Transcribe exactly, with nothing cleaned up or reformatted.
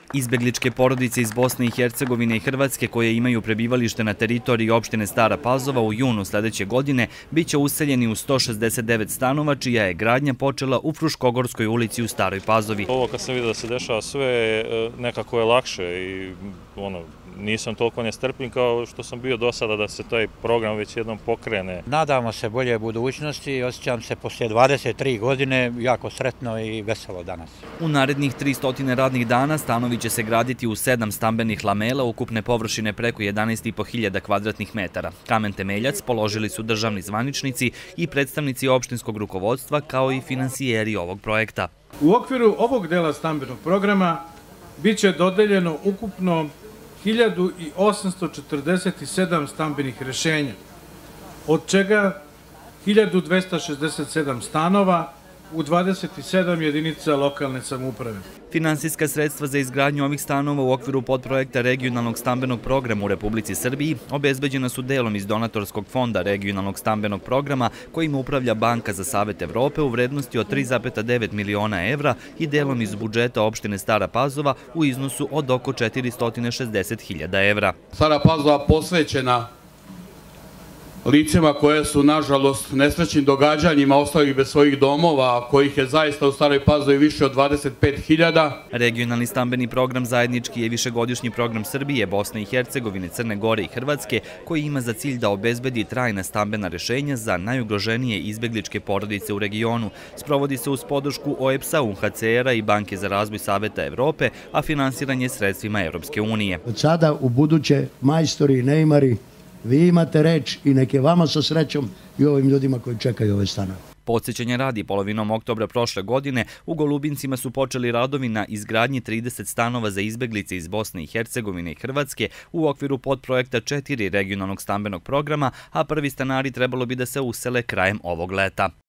Izbegličke porodice iz Bosne i Hercegovine i Hrvatske koje imaju prebivalište na teritoriji opštine Stara Pazova u junu sledeće godine biće useljeni u sto šezdeset devet stanova čija je gradnja počela u Fruškogorskoj ulici u Staroj Pazovi. Ovo kad sam vidio da se dešava sve, nekako je lakše i ono, nisam toliko nestrpljen kao što sam bio do sada da se taj program već jednom pokrene. Nadamo se bolje budućnosti i osjećam se poslije dvadeset tri godine jako sretno i veselo danas. U narednih tristo radnih dana stanovi će se graditi u sedam stambenih lamela ukupne površine preko jedanaest i po hiljada kvadratnih metara. Kamen temeljac položili su državni zvaničnici i predstavnici opštinskog rukovodstva kao i finansijeri ovog projekta. U okviru ovog dela stambenog programa biće dodeljeno ukupno hiljadu osamsto četrdeset sedam stambenih rešenja, od čega hiljadu dvesta šezdeset sedam stanova u dvadeset sedam jedinica lokalne samouprave. Finansijska sredstva za izgradnju ovih stanova u okviru podprojekta regionalnog stambenog programa u Republici Srbiji obezbeđena su delom iz donatorskog fonda regionalnog stambenog programa kojim upravlja Banka za Savet Evrope u vrednosti od tri zarez devet miliona evra i delom iz budžeta opštine Stara Pazova u iznosu od oko četiristo šezdeset hiljada evra. Stara Pazova posvećena licima koje su, nažalost, nesrećnim događanjima ostali bez svojih domova, kojih je zaista u Staroj Pazovi više od dvadeset pet hiljada. Regionalni stambeni program zajednički je višegodišnji program Srbije, Bosne i Hercegovine, Crne Gore i Hrvatske, koji ima za cilj da obezbedi trajna stambena rešenja za najugroženije izbegličke porodice u regionu. Sprovodi se uz podršku O E B S A, U N H C R-a i Banke za razvoj Saveta Evrope, a finansiranje sredstvima Evropske unije. Od sada u buduće majstori i neimari, vi imate reč i neke vama sa srećom i ovim ljudima koji čekaju ove stanove. Podsjećanja radi, polovinom oktobra prošle godine u Golubincima su počeli radovi na izgradnji trideset stanova za izbeglice iz Bosne i Hercegovine i Hrvatske u okviru podprojekta četiri regionalnog stambenog programa, a prvi stanari trebalo bi da se usele krajem ovog leta.